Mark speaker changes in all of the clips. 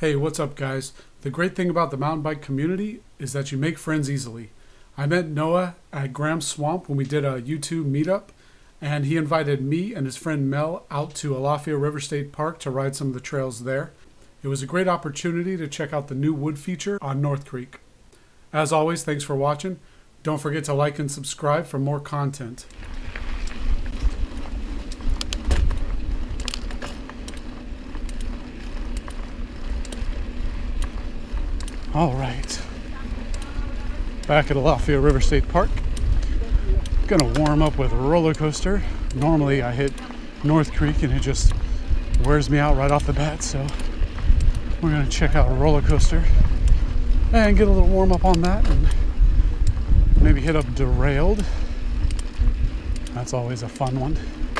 Speaker 1: Hey, what's up guys? The great thing about the mountain bike community is that you make friends easily. I met Noah at Graham's Swamp when we did a YouTube meetup, and he invited me and his friend Mel out to Alafia River State Park to ride some of the trails there. It was a great opportunity to check out the new wood feature on North Creek. As always, thanks for watching. Don't forget to like and subscribe for more content. All right, back at Alafia River State Park. Gonna warm up with a roller coaster. Normally I hit North Creek and it just wears me out right off the bat, so we're gonna check out a roller coaster and get a little warm up on that and maybe hit up Derailed. That's always a fun one.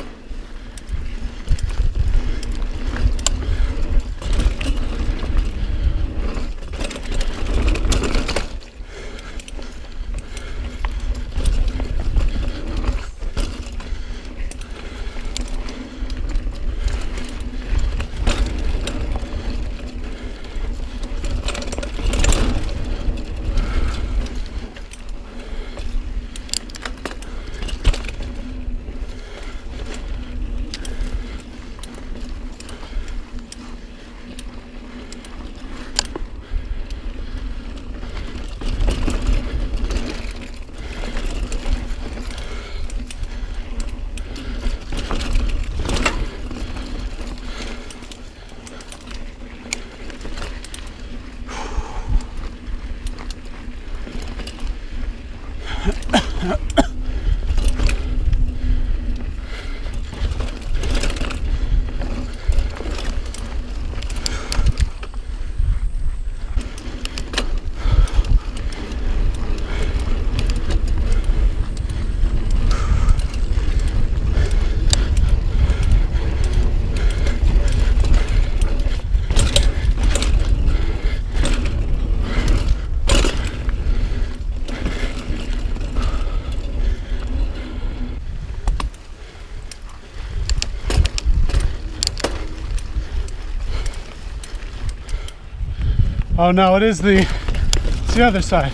Speaker 1: Oh no, it's the other side.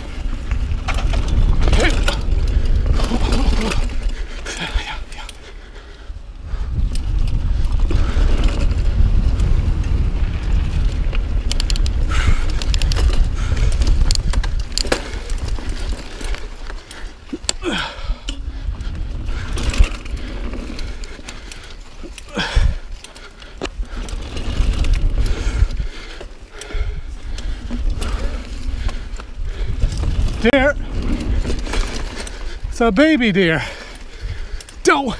Speaker 1: Deer. It's a baby deer. Don't.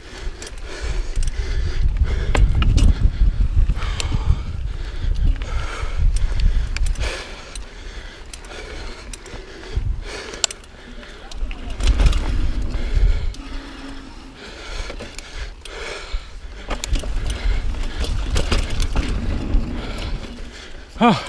Speaker 1: Oh.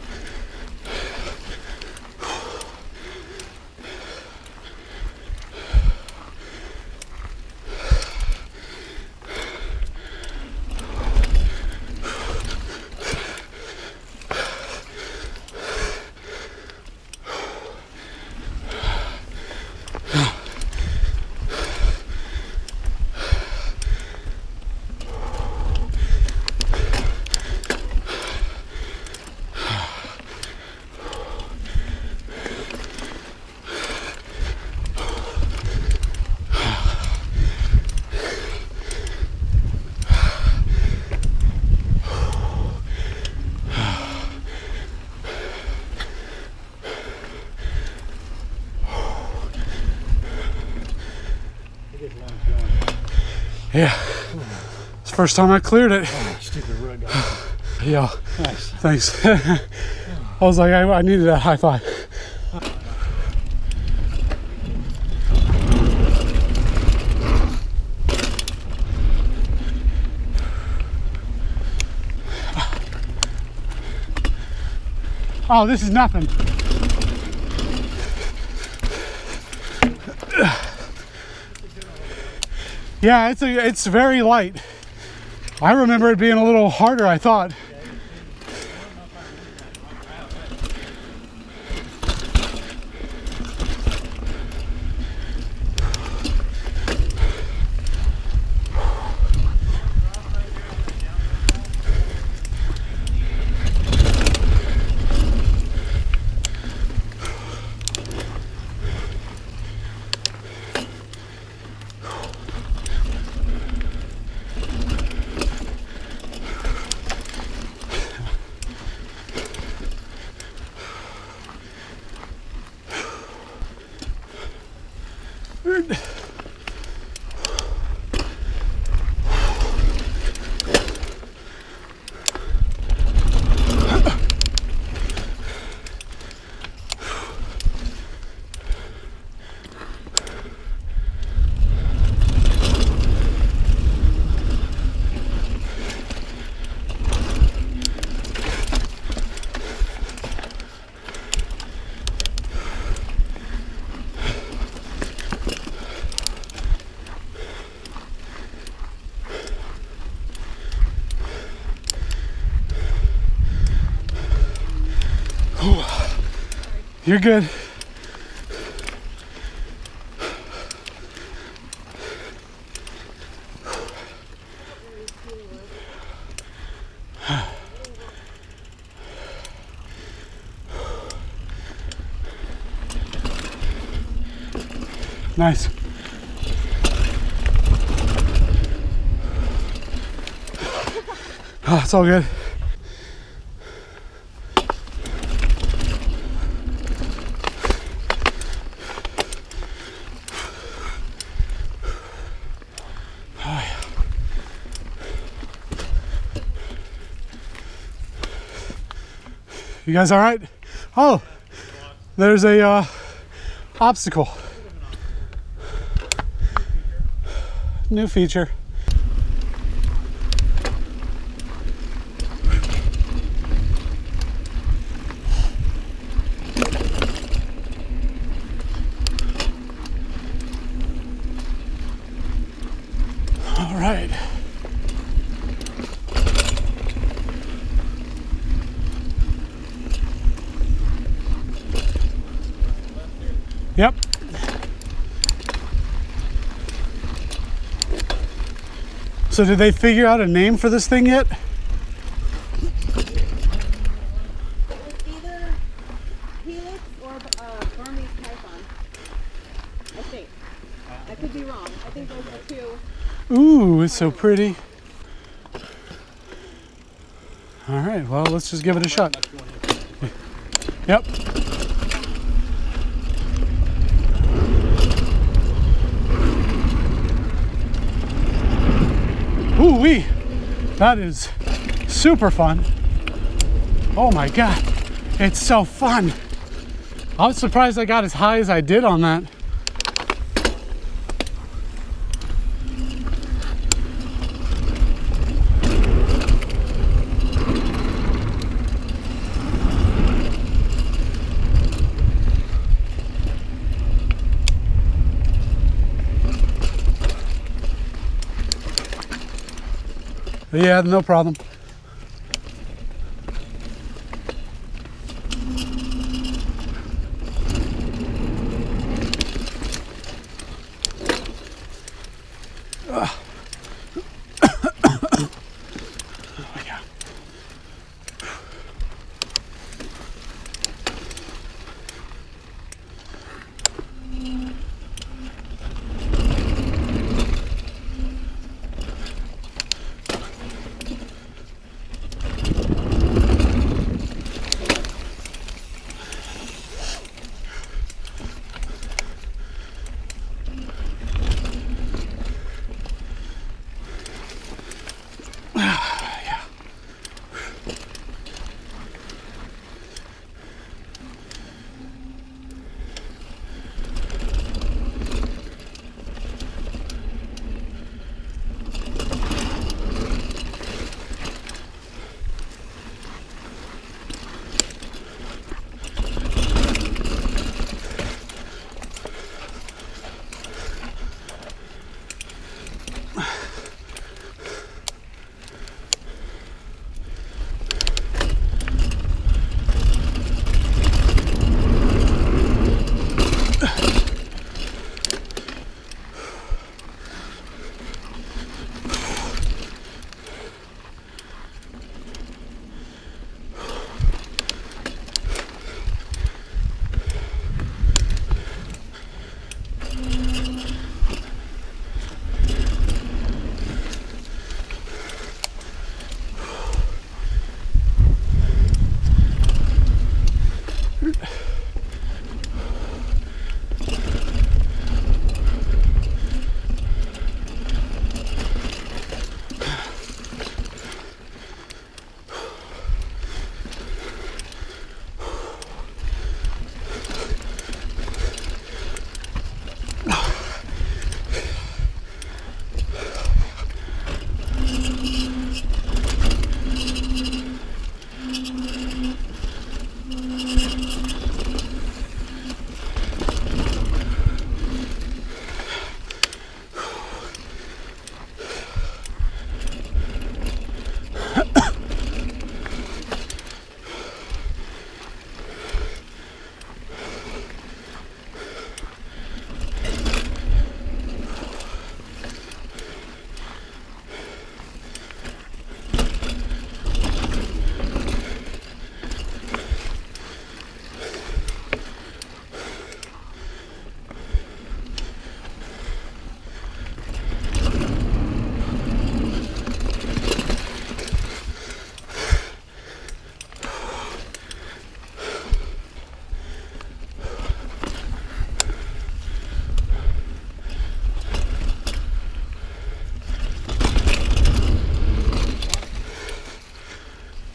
Speaker 1: Yeah, it's the first time I cleared it.
Speaker 2: Oh, stupid rug.
Speaker 1: Yeah,
Speaker 2: Nice.
Speaker 1: Thanks. I was like, I needed a high five. Oh, this is nothing. Yeah, it's very light. I remember it being a little harder, I thought.
Speaker 2: I don't know if I
Speaker 1: You're good. Nice. Oh, it's all good. You guys all right? Oh, there's a obstacle. New feature. All right. Yep. So did they figure out a name for this thing yet?
Speaker 2: It's either Helix or Burmese Python. I think. I could be wrong. I think those are the two.
Speaker 1: Ooh, it's so pretty. All right, well, let's just give it a shot. Yep. Ooh wee, that is super fun. Oh my God, it's so fun. I was surprised I got as high as I did on that. Yeah, no problem.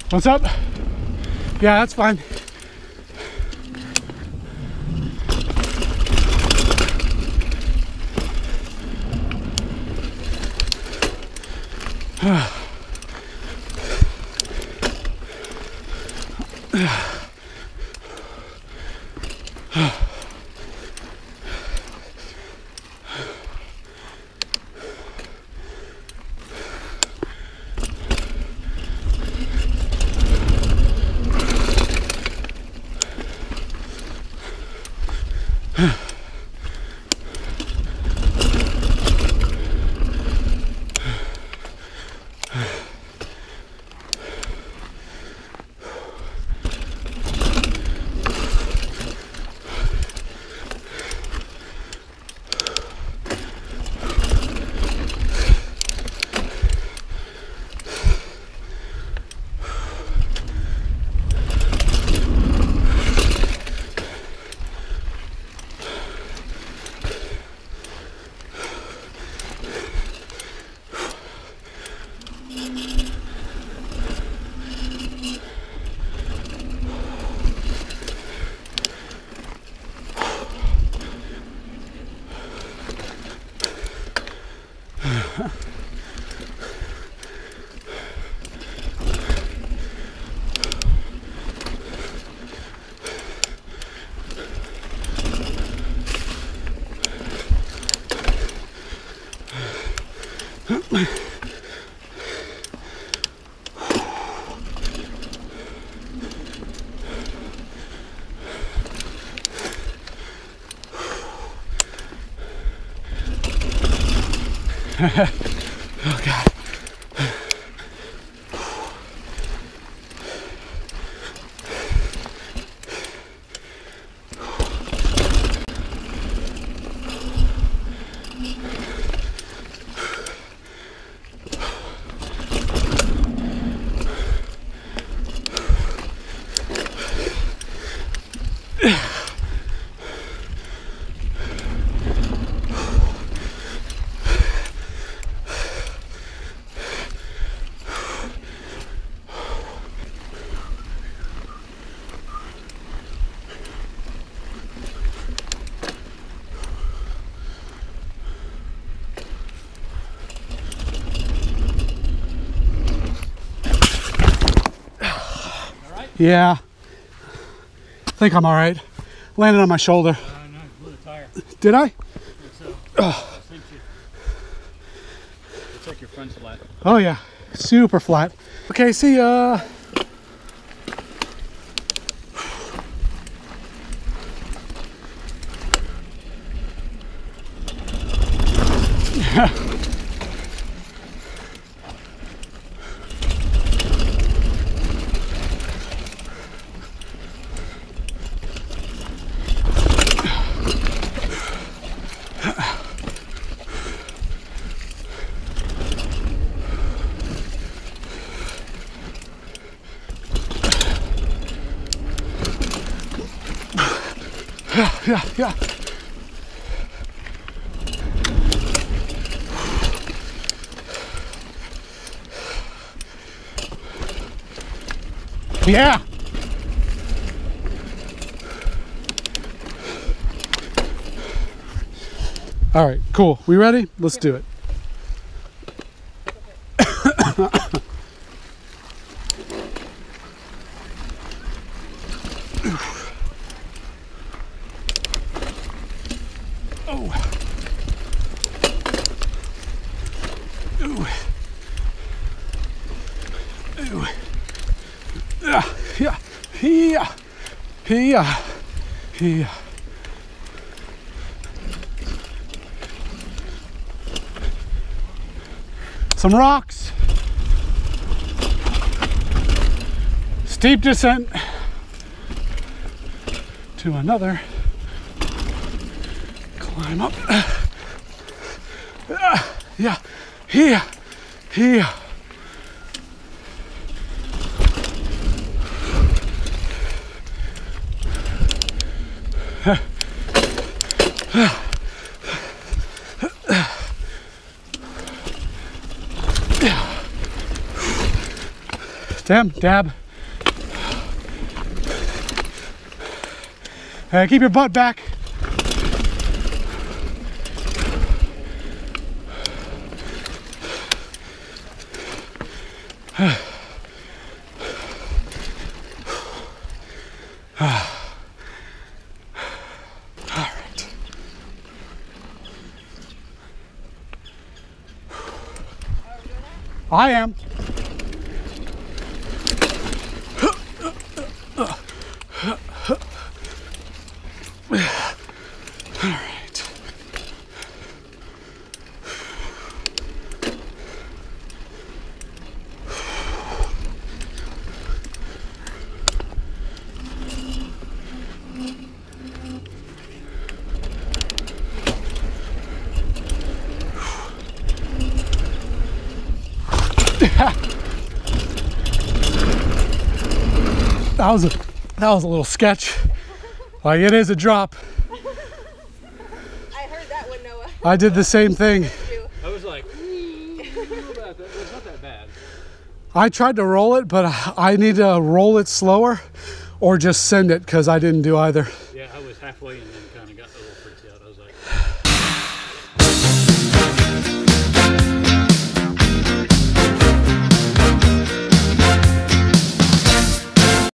Speaker 1: What's up? Yeah, that's fine. Oh God. Yeah, I think I'm all right. Landed on my shoulder.
Speaker 3: No, you blew the tire.
Speaker 1: Did I?
Speaker 3: I think so. I think you. Looks like your front's flat.
Speaker 1: Oh yeah, super flat. Okay, see ya. Yeah. Yeah. All right, cool. We ready? Let's do it. Yeah. Some rocks. Steep descent to another climb up. Yeah. Sam, dab. Hey, keep your butt back. I am. All right. That was a little sketch. Like, it is a drop.
Speaker 2: I heard that one, Noah.
Speaker 1: I did the same thing.
Speaker 3: I was like, it's not that bad.
Speaker 1: I tried to roll it, but I need to roll it slower or just send it because I didn't do either.
Speaker 3: Yeah, I was halfway and then